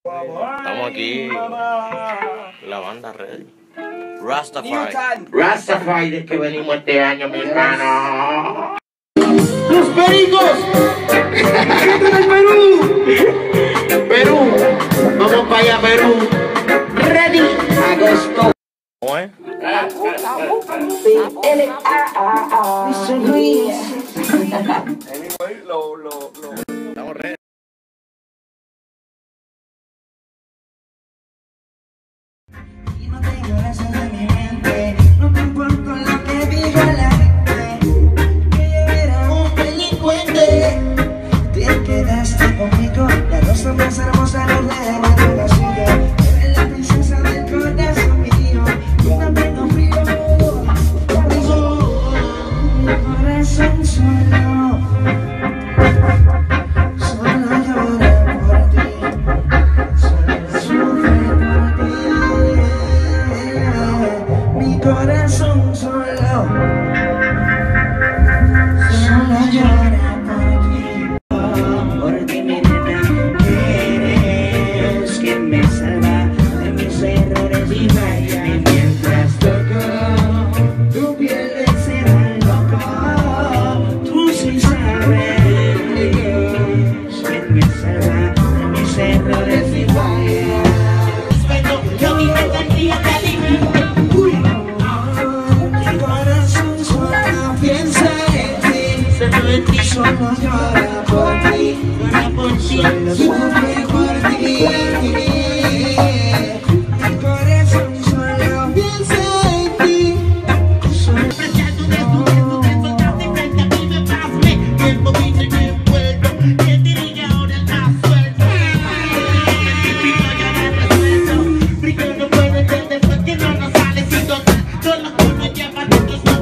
Estamos aquí, la banda ready. Rastafari. Newtone. Rastafari es que venimos este año, mi hermano. ¡Los pericos! ¡Gente del Perú! Perú, vamos para allá, Perú. Ready, Agosto. ¿Cómo es? Estamos ready. Y no tengo eso en mi mente, no me importa lo que diga la gente, que yo era un delincuente. Te quedaste conmigo, la rosa más hermosa no la de tu vacío. Eres la princesa del corazón mío, yo no tengo frío. Mi corazón solo llora por ti, solo sufre por ti. Mi corazón solo llora por ti, mi nena. Eres quien me salva de mis errores y fallas. Y mientras toco tu piel de seda, loco, tú sí sabes quien me salva de mis errores y fallas. Yo mi Alcaldía te alimento. Mi corazón solo piensa en ti, solo llora por ti, solo sufre por ti. Mi corazón solo piensa en ti, solo apreciando de tu encontrarte frente a mí me pasme. Bien movido y bien vuelto, ¿quién diría ahora está suelto? Ya me resuelto, porque no puedo entender por qué no nos sale si total, todos los que nos llevan otros no.